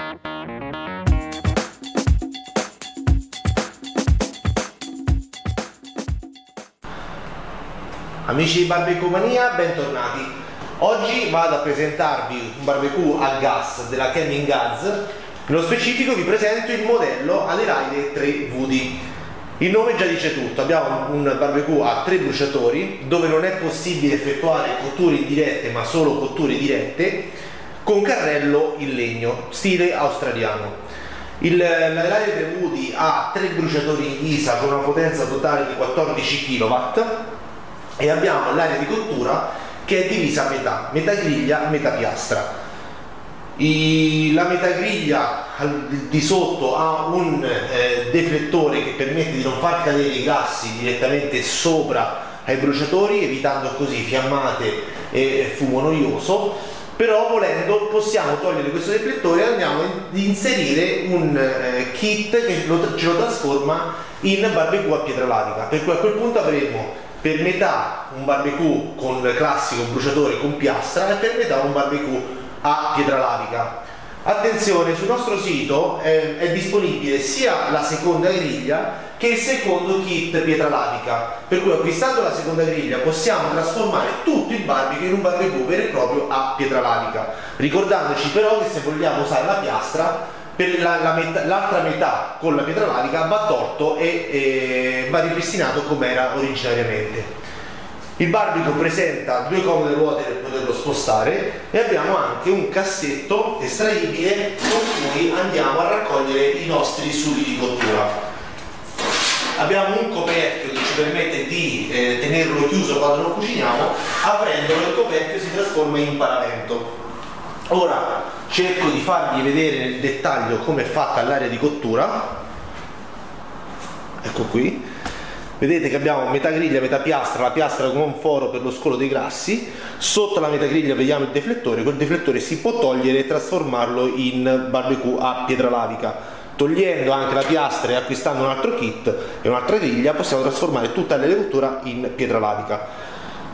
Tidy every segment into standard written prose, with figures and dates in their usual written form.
Amici di Barbecue Mania, bentornati. Oggi vado a presentarvi un barbecue a gas della Camping Gas. Nello specifico vi presento il modello Adelaide 3VD. Il nome già dice tutto, abbiamo un barbecue a 3 bruciatori dove non è possibile effettuare cotture indirette ma solo cotture dirette, con carrello in legno, stile australiano. L'Adelaide 3VD ha 3 bruciatori in ghisa con una potenza totale di 14 kW e abbiamo l'area di cottura che è divisa a metà griglia, metà piastra. La metà griglia di sotto ha un deflettore che permette di non far cadere i gassi direttamente sopra ai bruciatori, evitando così fiammate e fumo noioso. Però volendo possiamo togliere questo deflettore e andiamo ad inserire un kit che ce lo trasforma in barbecue a pietra lavica, per cui a quel punto avremo per metà un barbecue con il classico bruciatore con piastra e per metà un barbecue a pietra lavica. Attenzione, sul nostro sito è disponibile sia la seconda griglia che il secondo kit pietra lavica, per cui acquistando la seconda griglia possiamo trasformare tutto il barbecue in un barbecue vero e proprio a pietra lavica, ricordandoci però che se vogliamo usare la piastra, per l'altra metà con la pietra lavica va tolto e va ripristinato come era originariamente. Il barbecue presenta 2 comode ruote per poterlo spostare e abbiamo anche un cassetto estraibile con cui andiamo a raccogliere i nostri sughi di cottura. Abbiamo un coperchio che ci permette di tenerlo chiuso quando lo cuciniamo, aprendolo il coperchio si trasforma in paravento. Ora cerco di farvi vedere nel dettaglio come è fatta l'area di cottura. Ecco qui, vedete che abbiamo metà griglia, metà piastra, la piastra con un foro per lo scolo dei grassi. Sotto la metà griglia vediamo il deflettore, quel deflettore si può togliere e trasformarlo in barbecue a pietra lavica. Togliendo anche la piastra e acquistando un altro kit e un'altra griglia possiamo trasformare tutta l'area di cottura in pietra lavica.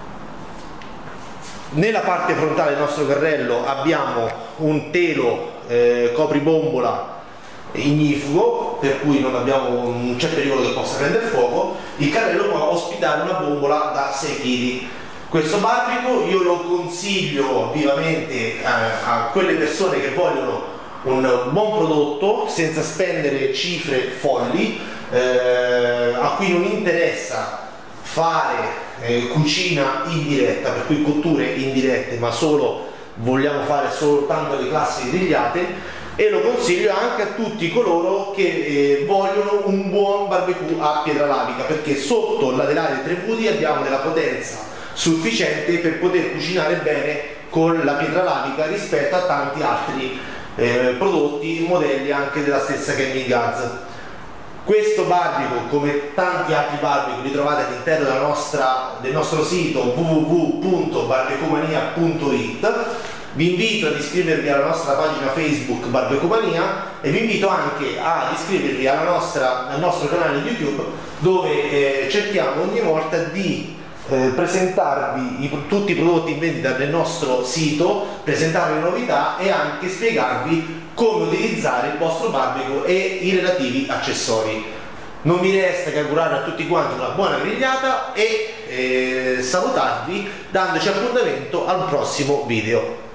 Nella parte frontale del nostro carrello abbiamo un telo copribombola ignifugo, per cui non c'è pericolo che possa prendere fuoco. Il carrello può ospitare una bombola da 6 kg. Questo barbecue io lo consiglio vivamente a quelle persone che vogliono un buon prodotto senza spendere cifre folli, a cui non interessa fare cucina indiretta, per cui cotture indirette, ma vogliamo fare soltanto le classiche grigliate, e lo consiglio anche a tutti coloro che vogliono un buon barbecue a pietra lavica, perché sotto l'Adelaide 3VD abbiamo della potenza sufficiente per poter cucinare bene con la pietra lavica rispetto a tanti altri prodotti, modelli anche della stessa Camping Gas. Questo barbecue, come tanti altri barbecue, li trovate all'interno del nostro sito www.barbecuemania.it. Vi invito ad iscrivervi alla nostra pagina Facebook Barbecue Mania e vi invito anche ad iscrivervi al nostro canale YouTube, dove cerchiamo ogni volta di presentarvi tutti i prodotti in vendita del nostro sito, presentarvi le novità e anche spiegarvi come utilizzare il vostro barbecue e i relativi accessori. Non mi resta che augurare a tutti quanti una buona grigliata e salutarvi dandoci appuntamento al prossimo video.